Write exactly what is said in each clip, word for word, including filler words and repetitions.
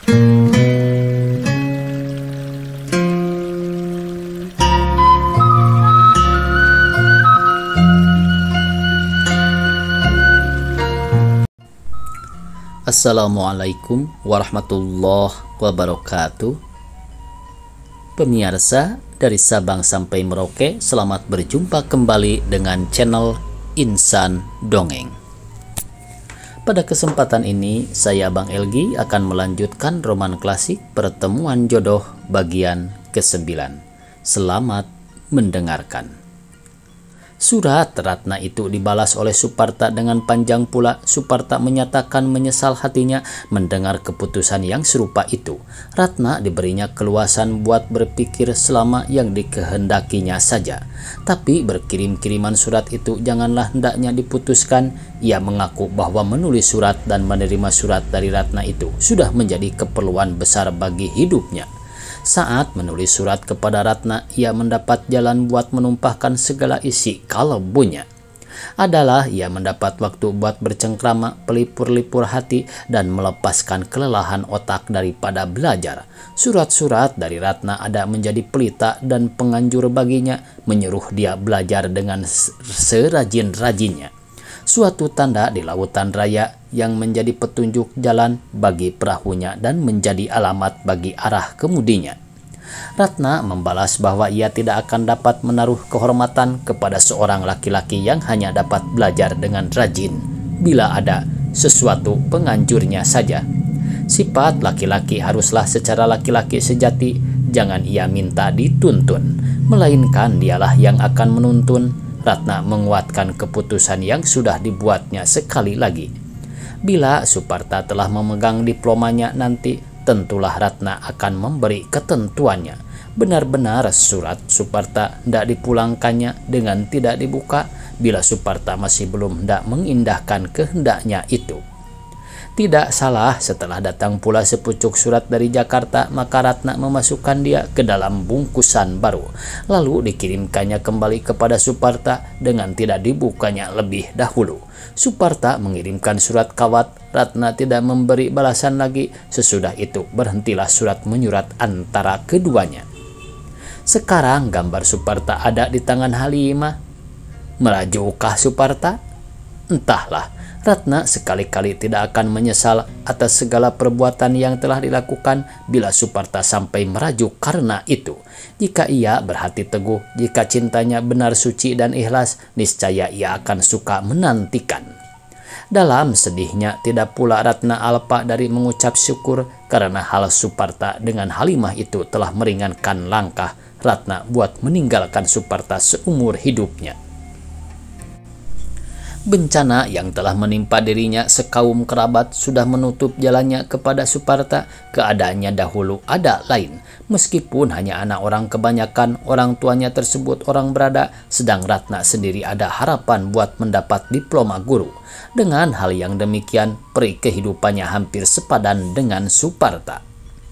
Assalamualaikum warahmatullahi wabarakatuh. Pemirsa dari Sabang sampai Merauke, selamat berjumpa kembali dengan channel Insan Dongeng. Pada kesempatan ini, saya Bang Elgi akan melanjutkan roman klasik Pertemuan Jodoh bagian kesembilan. Selamat mendengarkan. Surat Ratna itu dibalas oleh Suparta dengan panjang pula. Suparta menyatakan menyesal hatinya mendengar keputusan yang serupa itu. Ratna diberinya keluasan buat berpikir selama yang dikehendakinya saja. Tapi berkirim-kiriman surat itu janganlah hendaknya diputuskan. Ia mengaku bahwa menulis surat dan menerima surat dari Ratna itu sudah menjadi keperluan besar bagi hidupnya. Saat menulis surat kepada Ratna, ia mendapat jalan buat menumpahkan segala isi kalbunya. Adalah ia mendapat waktu buat bercengkrama, pelipur-lipur hati, dan melepaskan kelelahan otak daripada belajar. Surat-surat dari Ratna ada menjadi pelita dan penganjur baginya, menyuruh dia belajar dengan serajin-rajinnya. Suatu tanda di lautan raya yang menjadi petunjuk jalan bagi perahunya dan menjadi alamat bagi arah kemudinya. Ratna membalas bahwa ia tidak akan dapat menaruh kehormatan kepada seorang laki-laki yang hanya dapat belajar dengan rajin bila ada sesuatu penganjurnya saja. Sifat laki-laki haruslah secara laki-laki sejati, jangan ia minta dituntun, melainkan dialah yang akan menuntun. Ratna menguatkan keputusan yang sudah dibuatnya sekali lagi. Bila Suparta telah memegang diplomanya nanti, tentulah Ratna akan memberi ketentuannya. Benar-benar surat Suparta hendak dipulangkannya dengan tidak dibuka bila Suparta masih belum hendak mengindahkan kehendaknya itu. Tidak salah, setelah datang pula sepucuk surat dari Jakarta, maka Ratna memasukkan dia ke dalam bungkusan baru. Lalu dikirimkannya kembali kepada Suparta dengan tidak dibukanya lebih dahulu. Suparta mengirimkan surat kawat. Ratna tidak memberi balasan lagi. Sesudah itu berhentilah surat menyurat antara keduanya. Sekarang gambar Suparta ada di tangan Halimah. Merajukah Suparta? Entahlah. Ratna sekali-kali tidak akan menyesal atas segala perbuatan yang telah dilakukan bila Suparta sampai merajuk karena itu. Jika ia berhati teguh, jika cintanya benar suci dan ikhlas, niscaya ia akan suka menantikan. Dalam sedihnya tidak pula Ratna alpa dari mengucap syukur karena hal Suparta dengan Halimah itu telah meringankan langkah Ratna buat meninggalkan Suparta seumur hidupnya. Bencana yang telah menimpa dirinya sekaum kerabat sudah menutup jalannya kepada Suparta. Keadaannya dahulu ada lain. Meskipun hanya anak orang kebanyakan, orang tuanya tersebut orang berada, sedang Ratna sendiri ada harapan buat mendapat diploma guru. Dengan hal yang demikian, peri kehidupannya hampir sepadan dengan Suparta.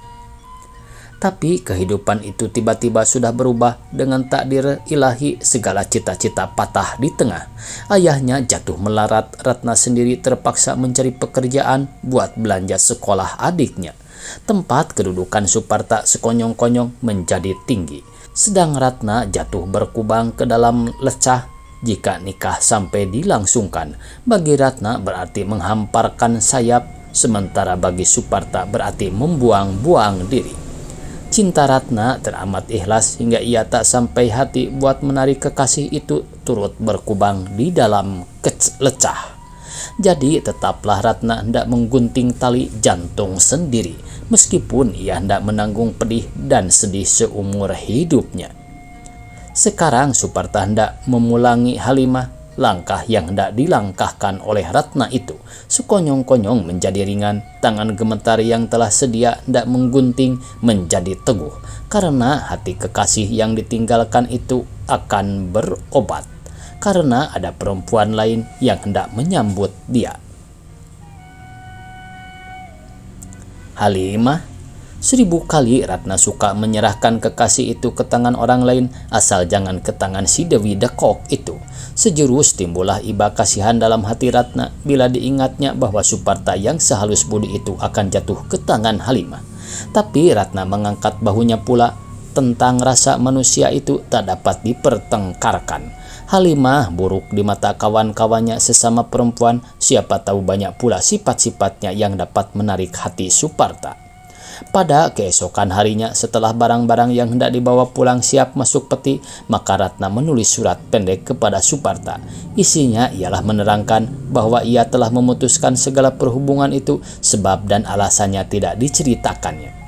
Tapi kehidupan itu tiba-tiba sudah berubah. Dengan takdir ilahi, segala cita-cita patah di tengah. Ayahnya jatuh melarat. Ratna sendiri terpaksa mencari pekerjaan buat belanja sekolah adiknya. Tempat kedudukan Suparta sekonyong-konyong menjadi tinggi. Sedang Ratna jatuh berkubang ke dalam lecah. Jika nikah sampai dilangsungkan, bagi Ratna berarti menghamparkan sayap, sementara bagi Suparta berarti membuang-buang diri. Cinta Ratna teramat ikhlas hingga ia tak sampai hati buat menarik kekasih itu turut berkubang di dalam lecah. Jadi tetaplah Ratna hendak menggunting tali jantung sendiri, meskipun ia hendak menanggung pedih dan sedih seumur hidupnya. Sekarang Suparta hendak memulangi Halimah. Langkah yang hendak dilangkahkan oleh Ratna itu sekonyong-konyong menjadi ringan. Tangan gemetar yang telah sedia hendak menggunting menjadi teguh, karena hati kekasih yang ditinggalkan itu akan berobat, karena ada perempuan lain yang hendak menyambut dia. Halimah, Seribu kali Ratna suka menyerahkan kekasih itu ke tangan orang lain, asal jangan ke tangan si Dewi Dekok itu. Sejurus timbullah iba kasihan dalam hati Ratna bila diingatnya bahwa Suparta yang sehalus budi itu akan jatuh ke tangan Halimah. Tapi Ratna mengangkat bahunya pula. Tentang rasa manusia itu tak dapat dipertengkarkan. Halimah buruk di mata kawan-kawannya sesama perempuan, siapa tahu banyak pula sifat-sifatnya yang dapat menarik hati Suparta. Pada keesokan harinya, setelah barang-barang yang hendak dibawa pulang siap masuk peti, maka Ratna menulis surat pendek kepada Suparta. Isinya ialah menerangkan bahwa ia telah memutuskan segala perhubungan itu, sebab dan alasannya tidak diceritakannya.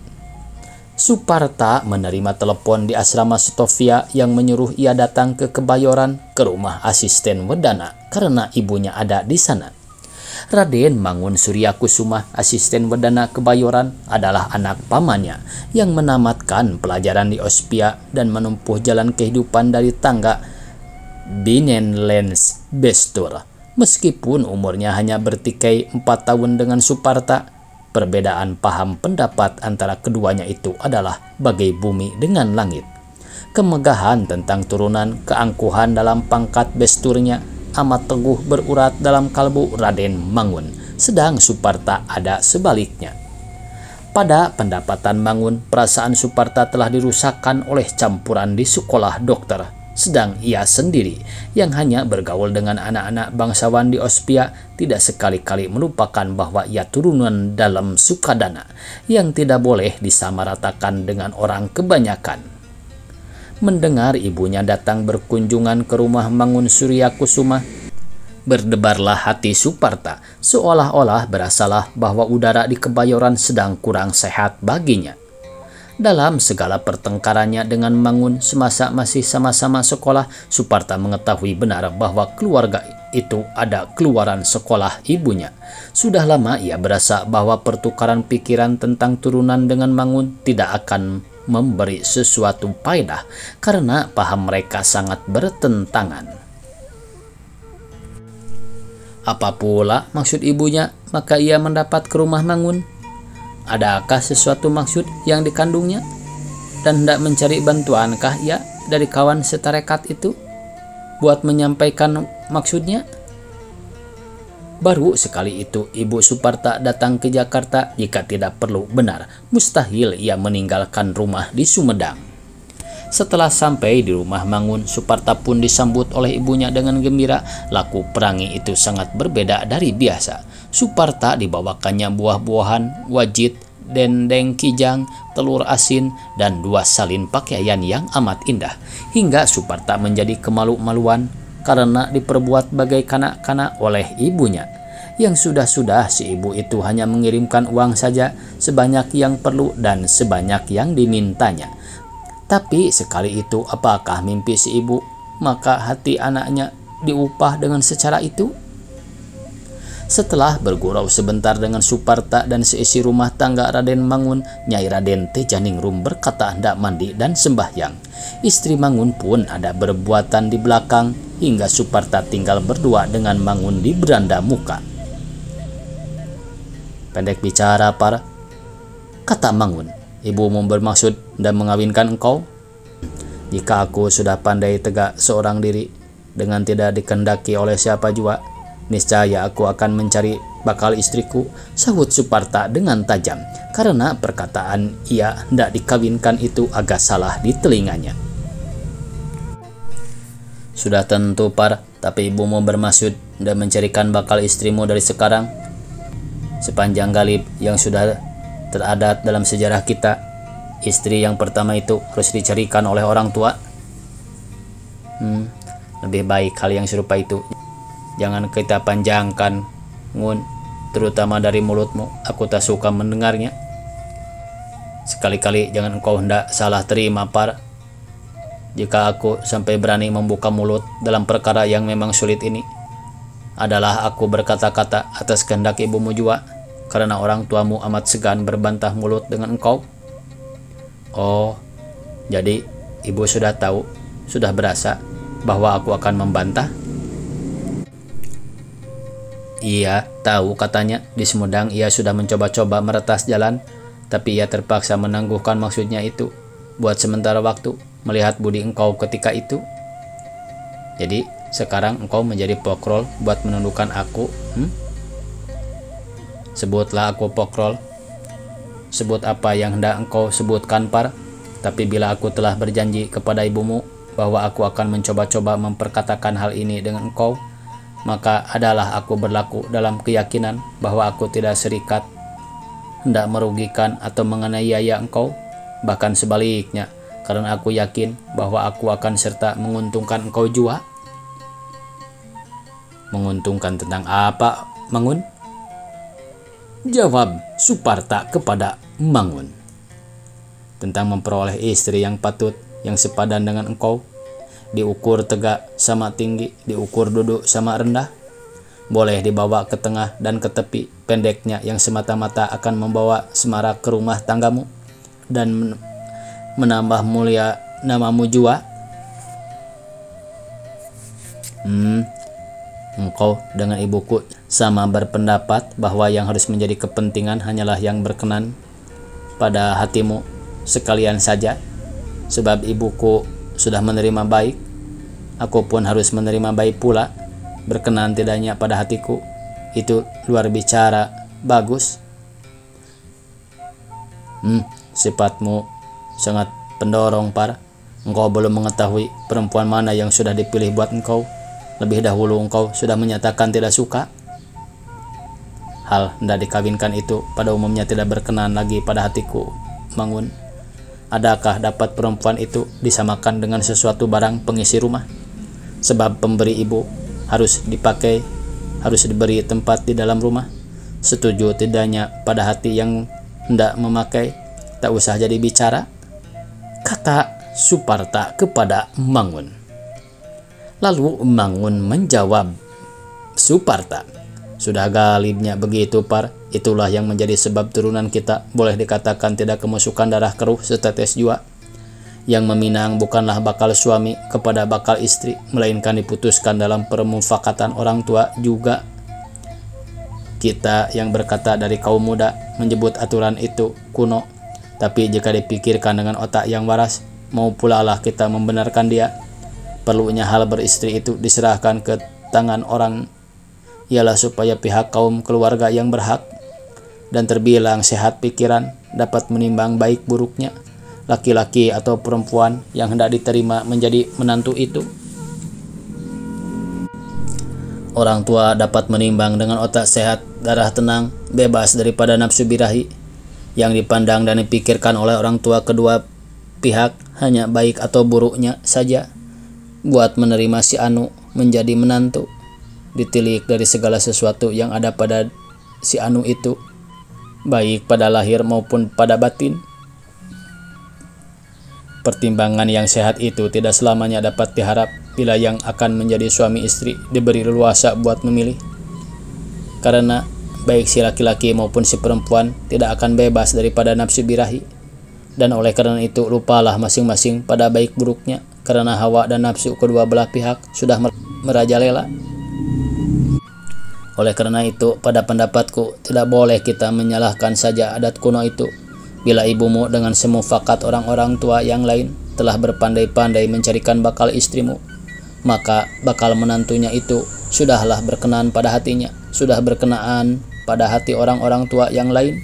Suparta menerima telepon di asrama Setovia yang menyuruh ia datang ke Kebayoran ke rumah asisten Wedana karena ibunya ada di sana. Raden Mangun Suryakusuma, asisten Wedana Kebayoran, adalah anak pamannya yang menamatkan pelajaran di Ospia dan menempuh jalan kehidupan dari tangga Binenlens Bestur. Meskipun umurnya hanya bertikai empat tahun dengan Suparta, perbedaan paham pendapat antara keduanya itu adalah bagai bumi dengan langit. Kemegahan tentang turunan, keangkuhan dalam pangkat besturnya amat teguh berurat dalam kalbu Raden Mangun, sedang Suparta ada sebaliknya. Pada pendapatan Mangun, perasaan Suparta telah dirusakkan oleh campuran di sekolah dokter, sedang ia sendiri yang hanya bergaul dengan anak-anak bangsawan di Ospia tidak sekali-kali melupakan bahwa ia turunan dalam Sukadana yang tidak boleh disamaratakan dengan orang kebanyakan. Mendengar ibunya datang berkunjungan ke rumah Mangun Suryakusuma, berdebarlah hati Suparta, seolah-olah berasalah bahwa udara di Kebayoran sedang kurang sehat baginya. Dalam segala pertengkarannya dengan Mangun semasa masih sama-sama sekolah, Suparta mengetahui benar bahwa keluarga itu ada keluaran sekolah ibunya. Sudah lama ia berasa bahwa pertukaran pikiran tentang turunan dengan Mangun tidak akan memberi sesuatu faedah karena paham mereka sangat bertentangan. Apa pula maksud ibunya maka ia mendapat ke rumah Mangun? Adakah sesuatu maksud yang dikandungnya? Dan hendak mencari bantuankah ia dari kawan setarekat itu buat menyampaikan maksudnya? Baru sekali itu ibu Suparta datang ke Jakarta jika tidak perlu, benar mustahil ia meninggalkan rumah di Sumedang. Setelah sampai di rumah Mangun, Suparta pun disambut oleh ibunya dengan gembira. Laku perangi itu sangat berbeda dari biasa. Suparta dibawakannya buah-buahan, wajit, dendeng kijang, telur asin, dan dua salin pakaian yang amat indah. Hingga Suparta menjadi kemalu-maluan karena diperbuat bagai kanak-kanak oleh ibunya. Yang sudah-sudah si ibu itu hanya mengirimkan uang saja sebanyak yang perlu dan sebanyak yang dimintanya. Tapi sekali itu apakah mimpi si ibu maka hati anaknya diupah dengan secara itu? Setelah bergurau sebentar dengan Suparta dan seisi rumah tangga Raden Mangun, Nyai Raden Tejaningrum berkata hendak mandi dan sembahyang. Istri Mangun pun ada berbuatan di belakang hingga Suparta tinggal berdua dengan Mangun di beranda muka. Pendek bicara, Par, kata Mangun. Ibu mau bermaksud dan mengawinkan engkau? Jika aku sudah pandai tegak seorang diri dengan tidak dikendaki oleh siapa jua, niscaya aku akan mencari bakal istriku, sahut Suparta dengan tajam, karena perkataan ia hendak dikawinkan itu agak salah di telinganya. Sudah tentu, Par, tapi ibu mau bermaksud dan mencarikan bakal istrimu dari sekarang? Sepanjang galib yang sudah teradat dalam sejarah kita, istri yang pertama itu harus dicarikan oleh orang tua. Hmm, lebih baik hal yang serupa itu jangan kita panjangkan, Ngun, terutama dari mulutmu. Aku tak suka mendengarnya. Sekali-kali jangan engkau hendak salah terima, Par. Jika aku sampai berani membuka mulut dalam perkara yang memang sulit ini, adalah aku berkata-kata atas kehendak ibumu jua, karena orang tuamu amat segan berbantah mulut dengan engkau. Oh, jadi ibu sudah tahu, sudah berasa bahwa aku akan membantah? Iya, tahu katanya. Di Sumedang ia sudah mencoba-coba meretas jalan. tapi ia terpaksa menangguhkan maksudnya itu buat sementara waktu melihat budi engkau ketika itu. Jadi sekarang engkau menjadi pokrol buat menundukkan aku. hmm? Sebutlah aku pokrol. Sebut apa yang hendak engkau sebutkan, Par. Tapi bila aku telah berjanji kepada ibumu bahwa aku akan mencoba-coba memperkatakan hal ini dengan engkau, maka adalah aku berlaku dalam keyakinan bahwa aku tidak serikat hendak merugikan atau menganiaya engkau, bahkan sebaliknya, karena aku yakin bahwa aku akan serta menguntungkan engkau jua. Menguntungkan tentang apa, Mangun? Jawab Suparta kepada Mangun. Tentang memperoleh istri yang patut, yang sepadan dengan engkau, diukur tegak sama tinggi, diukur duduk sama rendah, boleh dibawa ke tengah dan ke tepi, pendeknya yang semata-mata akan membawa semarak ke rumah tanggamu dan menambah mulia namamu jua. Hmm, engkau dengan ibuku sama berpendapat bahwa yang harus menjadi kepentingan hanyalah yang berkenan pada hatimu sekalian saja. Sebab ibuku sudah menerima baik, aku pun harus menerima baik pula. Berkenan tidaknya pada hatiku, itu luar bicara bagus. Hmm, sifatmu sangat pendorong, Par. Engkau belum mengetahui perempuan mana yang sudah dipilih buat engkau. Lebih dahulu engkau sudah menyatakan tidak suka. Hal hendak dikawinkan itu pada umumnya tidak berkenan lagi pada hatiku, Mangun. Adakah dapat perempuan itu disamakan dengan sesuatu barang pengisi rumah? Sebab pemberi ibu harus dipakai, harus diberi tempat di dalam rumah. Setuju tidaknya pada hati yang hendak memakai, tak usah jadi bicara, kata Suparta kepada Mangun. Lalu Mangun menjawab Suparta, sudah galibnya begitu, Par. Itulah yang menjadi sebab turunan kita boleh dikatakan tidak kemasukan darah keruh setetes jua. Yang meminang bukanlah bakal suami kepada bakal istri, melainkan diputuskan dalam permufakatan orang tua juga. Kita yang berkata dari kaum muda menyebut aturan itu kuno, tapi jika dipikirkan dengan otak yang waras, mau pula lah kita membenarkan dia. Perlunya hal beristri itu diserahkan ke tangan orang ialah supaya pihak kaum keluarga yang berhak dan terbilang sehat pikiran dapat menimbang baik buruknya laki-laki atau perempuan yang hendak diterima menjadi menantu itu. Orang tua dapat menimbang dengan otak sehat, darah tenang, bebas daripada nafsu birahi. Yang dipandang dan dipikirkan oleh orang tua kedua pihak hanya baik atau buruknya saja. Buat menerima si Anu menjadi menantu, ditilik dari segala sesuatu yang ada pada si Anu itu, baik pada lahir maupun pada batin. Pertimbangan yang sehat itu tidak selamanya dapat diharap bila yang akan menjadi suami istri diberi leluasa buat memilih. Karena baik si laki-laki maupun si perempuan tidak akan bebas daripada nafsu birahi. Dan oleh karena itu lupalah masing-masing pada baik buruknya, karena hawa dan nafsu kedua belah pihak sudah merajalela. Oleh karena itu pada pendapatku tidak boleh kita menyalahkan saja adat kuno itu. Bila ibumu dengan semufakat orang-orang tua yang lain telah berpandai-pandai mencarikan bakal istrimu, maka bakal menantunya itu sudahlah berkenan pada hatinya, sudah berkenaan pada hati orang-orang tua yang lain.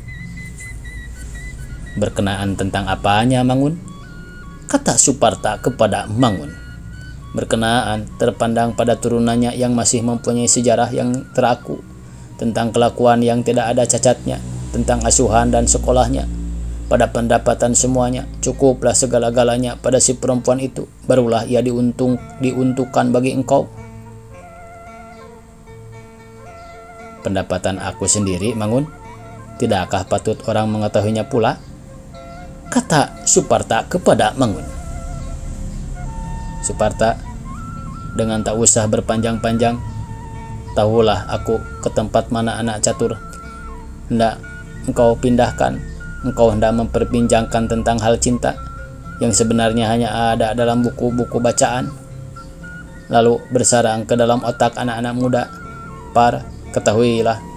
Berkenaan tentang apanya, Mangun? Kata Suparta kepada Mangun. Berkenaan terpandang pada turunannya yang masih mempunyai sejarah yang teraku, tentang kelakuan yang tidak ada cacatnya, tentang asuhan dan sekolahnya. Pada pendapatan semuanya, cukuplah segala-galanya pada si perempuan itu, barulah ia diuntung, diuntukkan bagi engkau. Pendapatan aku sendiri, Mangun, tidakkah patut orang mengetahuinya pula? Kata Suparta kepada Mangun. Suparta, dengan tak usah berpanjang-panjang, tahulah aku ke tempat mana anak catur hendak engkau pindahkan. Engkau hendak memperbincangkan tentang hal cinta yang sebenarnya hanya ada dalam buku-buku bacaan, lalu bersarang ke dalam otak anak-anak muda. Par, ketahuilah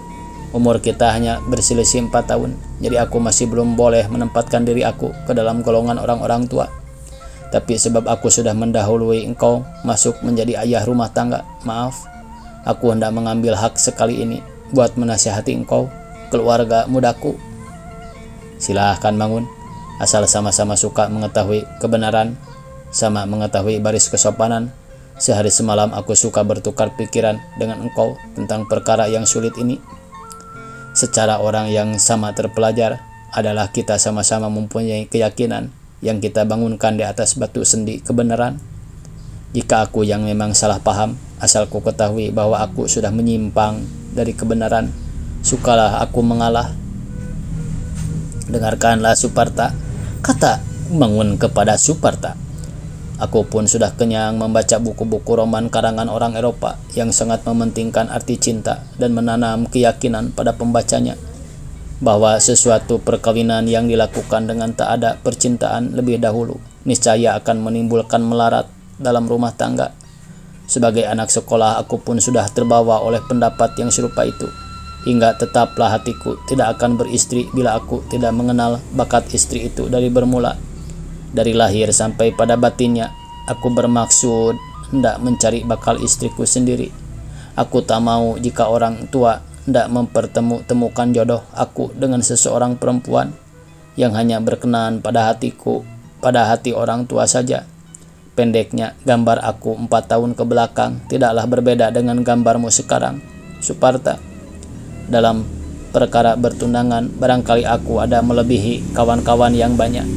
Umur kita hanya berselisih empat tahun, jadi aku masih belum boleh menempatkan diri aku ke dalam golongan orang-orang tua. Tapi sebab aku sudah mendahului engkau masuk menjadi ayah rumah tangga, maaf, aku hendak mengambil hak sekali ini buat menasihati engkau, keluarga mudaku. Silahkan bangun, asal sama-sama suka mengetahui kebenaran, sama mengetahui baris kesopanan. Sehari semalam aku suka bertukar pikiran dengan engkau tentang perkara yang sulit ini. Secara orang yang sama terpelajar adalah kita sama-sama mempunyai keyakinan yang kita bangunkan di atas batu sendi kebenaran. Jika aku yang memang salah paham, asal ku ketahui bahwa aku sudah menyimpang dari kebenaran, sukalah aku mengalah. Dengarkanlah Suparta, kata Bangun kepada Suparta. Aku pun sudah kenyang membaca buku-buku roman karangan orang Eropa yang sangat mementingkan arti cinta dan menanam keyakinan pada pembacanya bahwa sesuatu perkawinan yang dilakukan dengan tak ada percintaan lebih dahulu niscaya akan menimbulkan melarat dalam rumah tangga. Sebagai anak sekolah, aku pun sudah terbawa oleh pendapat yang serupa itu, hingga tetaplah hatiku tidak akan beristri bila aku tidak mengenal bakat istri itu dari bermula. Dari lahir sampai pada batinnya, aku bermaksud hendak mencari bakal istriku sendiri. Aku tak mau jika orang tua hendak mempertemukan jodoh aku dengan seseorang perempuan yang hanya berkenan pada hatiku, pada hati orang tua saja. Pendeknya, gambar aku empat tahun ke belakang tidaklah berbeda dengan gambarmu sekarang, Suparta. Dalam perkara bertunangan, barangkali aku ada melebihi kawan-kawan yang banyak.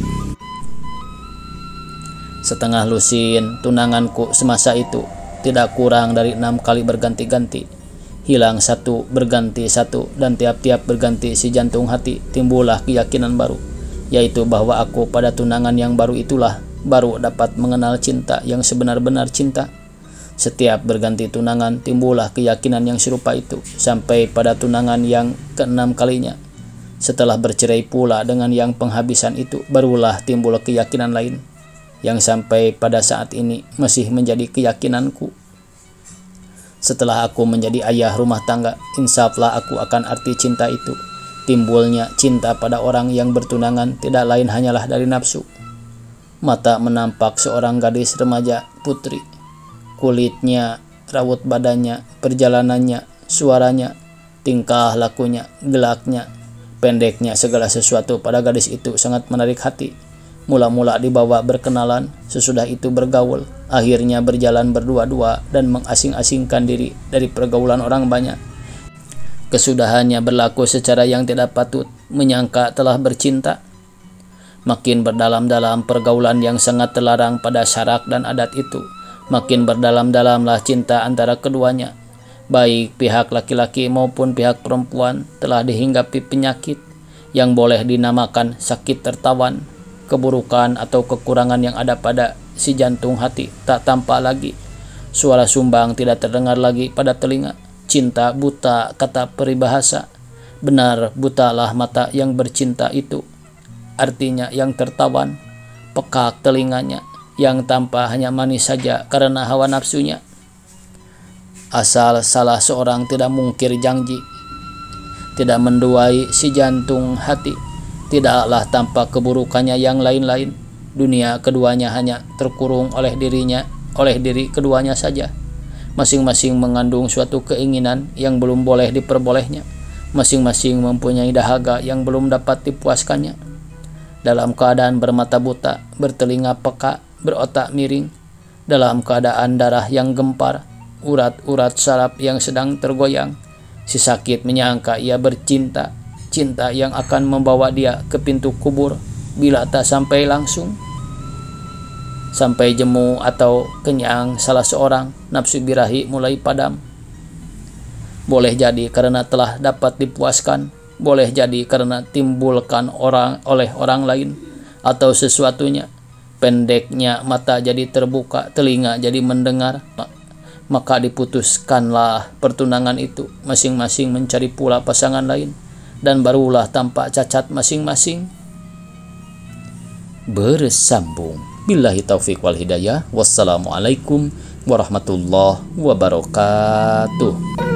Setengah lusin tunanganku semasa itu tidak kurang dari enam kali berganti-ganti. Hilang satu, berganti satu, dan tiap-tiap berganti si jantung hati timbullah keyakinan baru, yaitu bahwa aku pada tunangan yang baru itulah baru dapat mengenal cinta yang sebenar-benar cinta. Setiap berganti tunangan timbullah keyakinan yang serupa itu sampai pada tunangan yang keenam kalinya. Setelah bercerai pula dengan yang penghabisan itu, barulah timbul keyakinan lain yang sampai pada saat ini masih menjadi keyakinanku. Setelah aku menjadi ayah rumah tangga, insaflah aku akan arti cinta itu. Timbulnya cinta pada orang yang bertunangan tidak lain hanyalah dari nafsu. Mata menampak seorang gadis remaja putri, kulitnya, rawut badannya, perjalanannya, suaranya, tingkah lakunya, gelaknya, pendeknya, segala sesuatu pada gadis itu sangat menarik hati. Mula-mula dibawa berkenalan, sesudah itu bergaul, akhirnya berjalan berdua-dua dan mengasing-asingkan diri dari pergaulan orang banyak. Kesudahannya berlaku secara yang tidak patut, menyangka telah bercinta. Makin berdalam-dalam pergaulan yang sangat terlarang pada syarak dan adat itu, makin berdalam-dalamlah cinta antara keduanya. Baik pihak laki-laki maupun pihak perempuan telah dihinggapi penyakit yang boleh dinamakan sakit tertawan. Keburukan atau kekurangan yang ada pada si jantung hati tak tampak lagi. Suara sumbang tidak terdengar lagi pada telinga. Cinta buta, kata peribahasa. Benar, butalah mata yang bercinta itu. Artinya yang tertawan. Pekak telinganya, yang tampak hanya manis saja karena hawa nafsunya. Asal salah seorang tidak mungkir janji, tidak menduai si jantung hati, tidaklah tampak keburukannya yang lain-lain. Dunia keduanya hanya terkurung oleh dirinya, oleh diri keduanya saja. Masing-masing mengandung suatu keinginan yang belum boleh diperbolehnya. Masing-masing mempunyai dahaga yang belum dapat dipuaskannya. Dalam keadaan bermata buta, bertelinga peka, berotak miring, dalam keadaan darah yang gempar, urat-urat saraf yang sedang tergoyang, si sakit menyangka ia bercinta, cinta yang akan membawa dia ke pintu kubur bila tak sampai langsung. Sampai jemu atau kenyang salah seorang, nafsu birahi mulai padam. Boleh jadi karena telah dapat dipuaskan, boleh jadi karena timbulkan orang oleh orang lain atau sesuatunya. Pendeknya mata jadi terbuka, telinga jadi mendengar, maka diputuskanlah pertunangan itu. Masing-masing mencari pula pasangan lain, dan barulah tampak cacat masing-masing. Bersambung. Billahi taufiq wal hidayah. Wassalamualaikum warahmatullahi wabarakatuh.